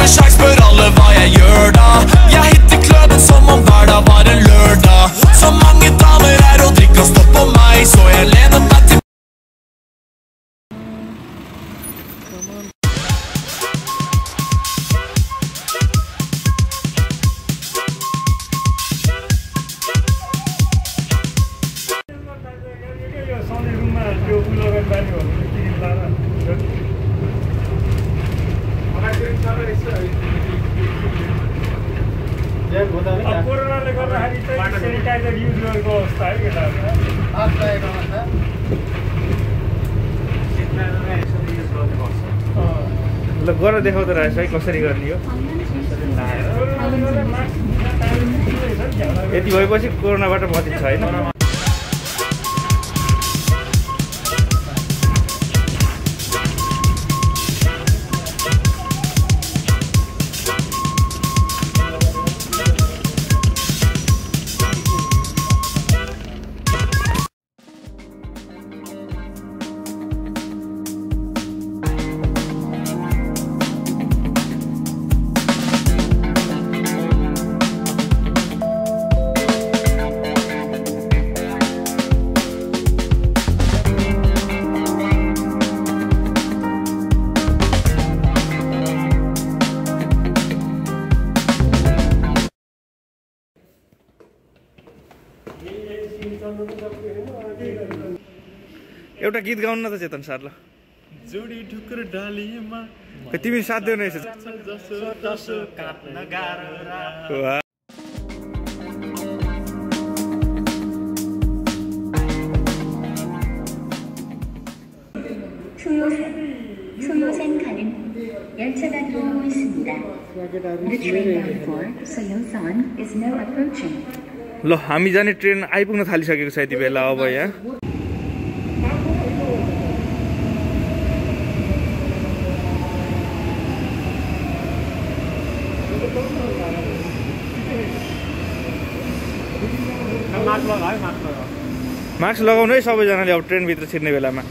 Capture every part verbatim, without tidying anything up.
med sjekk, spør alle hva jeg gjør da. Jeg hitter kløben som om hverdag var en lørdag. Så mange damer her og de kan stå på meg, så jeg lener meg til. कोरोनाले गर्दाखेरि चाहिँ sanitiser use गरेको अवस्था है ल गरेर देखाउँदो रहेछ है कसरी गर्ने हो। यति भएपछि कोरोनाबाट बचिन्छ होइन। एउटा गीत गाउन न त चेतन सर ल। जोडी ठुकुर डालीमा तिमी साथ देऊ न यसो। जसो तसो काट्न गाह्रो 소요산 가는 열차가 들어오고 있습니다. The train bound for Soyosan is now approaching. ल हामी जाने ट्रेन आइपुग्न थालिसकेको छ यति बेला। अब यहाँ मास्क लगाउनु है सबैजनाले अब ट्रेनभित्र छिर्ने बेलामा।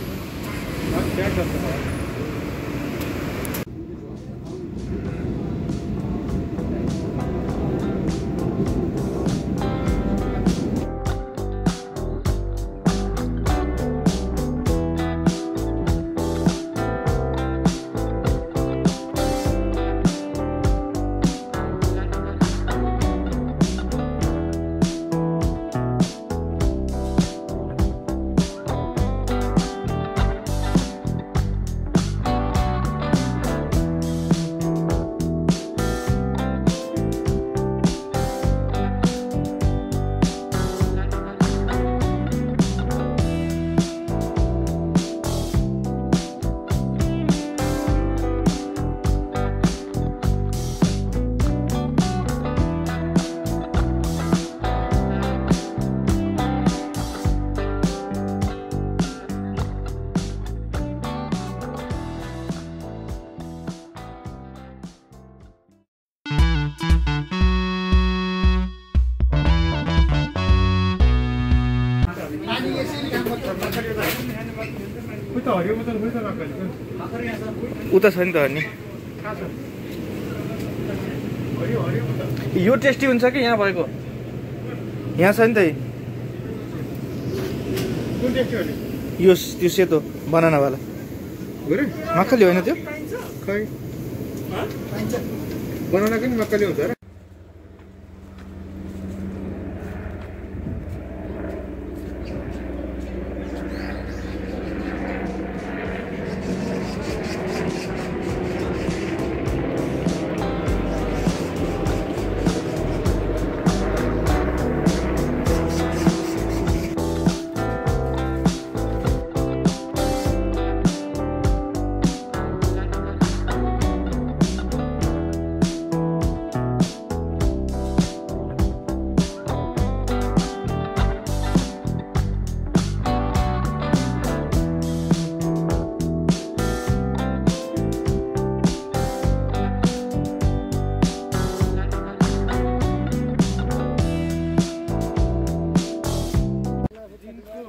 उता छ नि त अनि यो टेस्टी हुन्छ कि यहाँ भएको यहाँ छ नि त यो त्यो सेतो बनाना वाला मक्खली होइन त्यो खै बनाना पनि मक्खली हुन्छ र।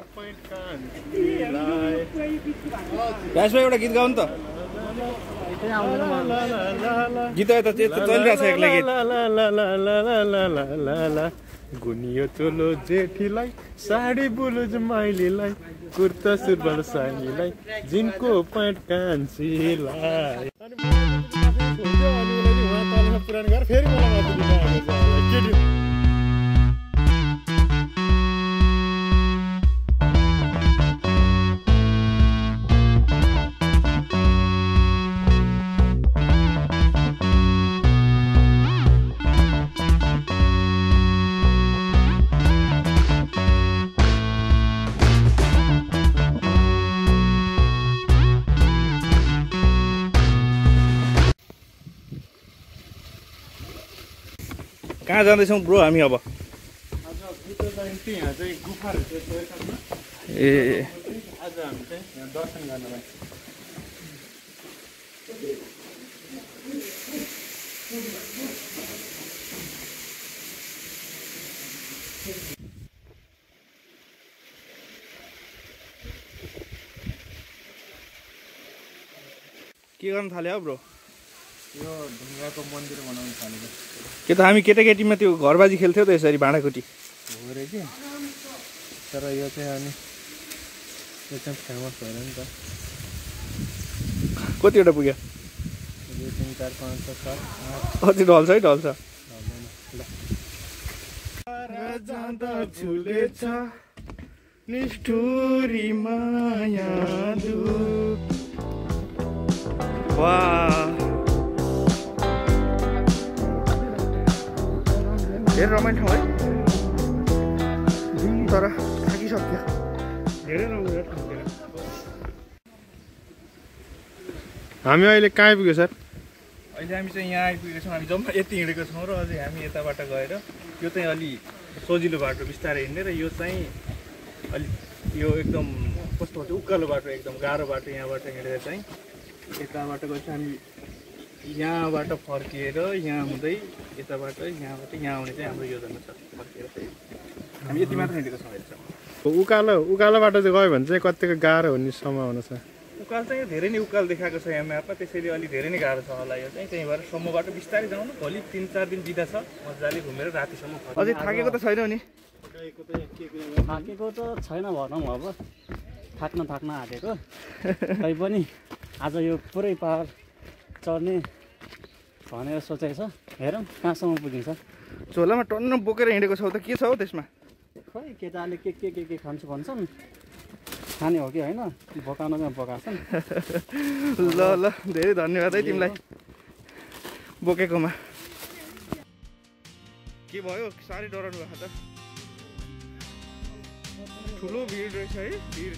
यसमा एउटा गीत गाउनु त। गीत त त्यस्तो चलिरहेछ एक्लै गीत गुनियो चोलो जेठीलाई साडी बुलुज माइलीलाई कुर्ता सुरुवाल सानीलाई जिनको पैन्ट कान्छीलाई पुरानो घर फेरि कहाँ जाँदैछौँ ब्रो हामी अब? ए आज हामी चाहिँ यहाँ दर्शन गर्नलाई के गर्न थाल्यो ब्रो? यो ढुङ्गाको मन्दिर बनाउन थालेको। के त हामी केटाकेटीमा त्यो घरबाजी खेल्थ्यौ त यसरी भाँडाकुटी हो रे कि तर यो चाहिँ अनि यो चाहिँ फेमस भएर नि त। कतिवटा पुग्यो? दुई तिन चार पाँच छ सात आठ अझै ढल्छ है ढल्छ। निष्ठुरी माया वाह धेरै रमाइलो ठाउँ है तर थाकिसक्यो। धेरै राम्रो ठाउँ। हामी अहिले कहाँ आइपुग्यो सर? अहिले हामी चाहिँ यहाँ आइपुगेको छौँ। हामी जम्मा यति हिँडेको छौँ र अझै हामी यताबाट गएर यो चाहिँ अलि सजिलो बाटो बिस्तारै हिँड्ने र यो चाहिँ अलि यो एकदम कस्तो भन्छ उकालो बाटो एकदम गाह्रो बाटो। यहाँबाट हिँडेर चाहिँ यताबाट गएपछि हामी यहाँबाट फर्किएर यहाँ हुँदै यताबाट यहाँबाट यहाँ आउने चाहिँ हाम्रो योजना छ। फर्किएर चाहिँ हामी यति मात्र हिँडेको छौँ अहिलेसम्म। उकालो उकालो बाटो चाहिँ गयो भने चाहिँ कतिको गाह्रो हुने सम्भावना छ? उकाल चाहिँ धेरै नै उकाल देखाएको छ यहाँ म्यापमा, त्यसैले अलि धेरै नै गाह्रो छ होला यो चाहिँ। त्यही भएर सम्मबाट बिस्तारै जाउँ न। भोलि तिन चार दिन बिदा छ, मजाले घुमेर रातिसम्म। अझै थाकेको त छैन नि? थाकेको त छैन भनौँ, अब थाक्न थाक्न आँटेको। तै पनि आज यो पुरै पहाड चढ्ने भनेर सोचेको छ। हेरौँ कहाँसम्म पुगिन्छ। झोलामा टन्न बोकेर हिँडेको छौ त के छ हौ त्यसमा? खै केटाले के के के के खान्छु भन्छन्, खाने हो कि होइन बोकाउन चाहिँ बोकाछन्। ल ल धेरै धन्यवाद है तिमीलाई बोकेकोमा। के भयो साह्रै डराउनु भएको त? ठुलो भिड रहेछ है भिड।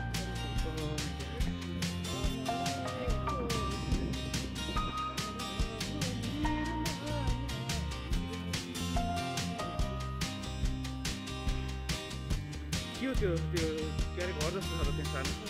के हो त्यो त्यो के अरे घर जस्तो छ त त्यहाँ सानो?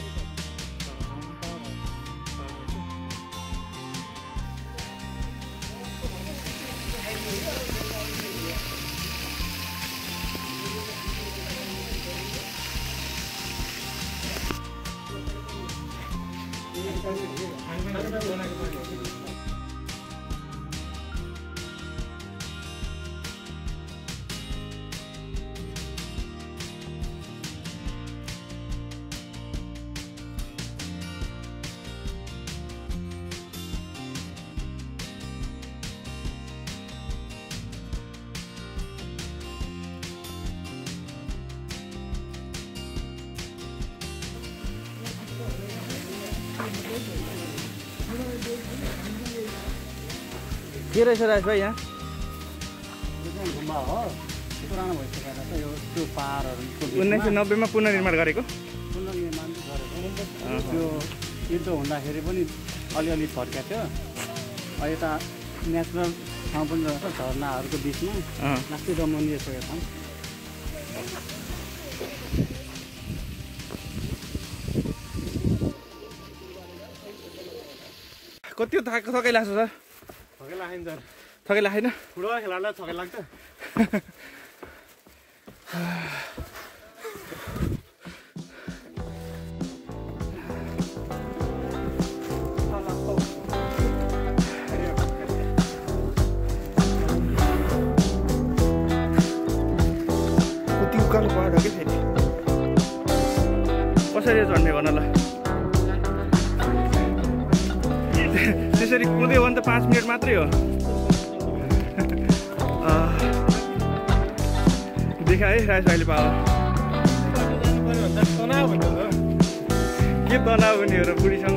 के रहेछ राज भाइ यहाँ? यो चाहिँ गुम्बा हो, पुरानो भइसकेर चाहिँ यो त्यो पाहाडहरू उन्नाइस सय नब्बेमा पुनर्निर्माण गरेको। पुनर्निर्माण गरेको त्यो युद्ध हुँदाखेरि पनि अलिअलि फर्किएको थियो। अहिले त नेचुरल ठाउँ पनि रहेछ, झरनाहरूको बिचमा लास्टै रमणीय छ यो ठाउँ। कति थाक थकै लाग्छ सर? थकै लाग्दैन सर। थकै लागेन? फुटबल खेलालाई थकै लाग्छ। कसरी चढ्ने भन ल त्यसरी कुद्यो भने त पाँच मिनट मात्रै हो देखा है राज भाइले पावर के तनाव हुने हो र बुढीसँग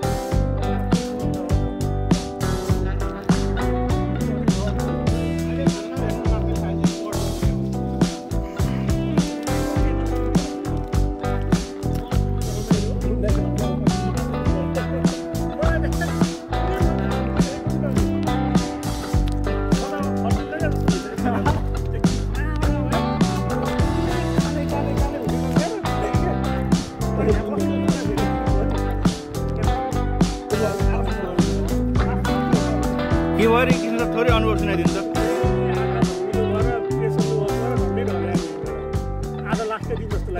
के भयो किन त थोरै अनुभव सुनाइदिन्छ आज लास्ट दिन जस्तो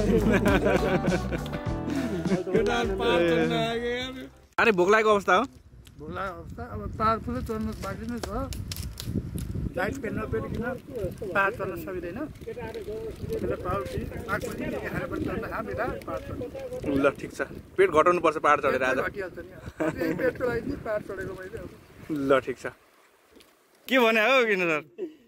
लागिरहेको अरे भोक लागेको अवस्था हो भोक लागेको अवस्था अब पाहाड पुरै चढ्नु बाँकी नै छ लाइट पेन नपेरिकन पाहाड चढ्न सकिँदैन ल ठिक छ पेट घटाउनु पर्छ पाहाड चढेर आज पेटको लागि नि पाहाड चढेको मैले ल ठिक छ के भने हो किन सर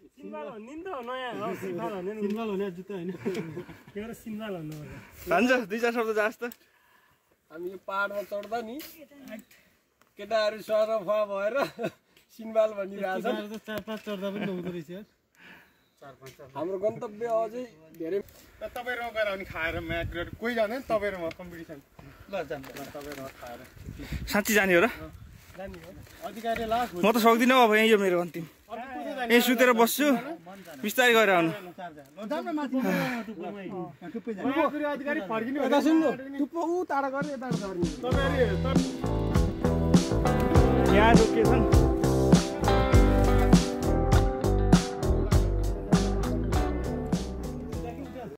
भन्छ दुई चार शब्द जास् त हामी यो पाहाडमा चढ्दा नि केटाहरू सरफा भएर सिन्बाल भनिरहेछ चार पाँच चढ्दा पनि हुँदो रहेछ हाम्रो गन्तव्य अझै धेरै तपाईँहरूमा गएर अनि खाएर म्याच कोही जाँदैन तपाईँहरूमा कम्पिटिसन ल जान्छ तपाईँहरूमा खाएर साँच्ची जाने हो र अधिकारी लाख म त सक्दिनँ अब यहीँ यो मेरो अन्तिम यहीँ सुतेर बस्छु बिस्तारै गएर आउनु अधिकारी फर्किनु टुप्पो ऊ टाढा गरेर यता यहाँ लोकेसन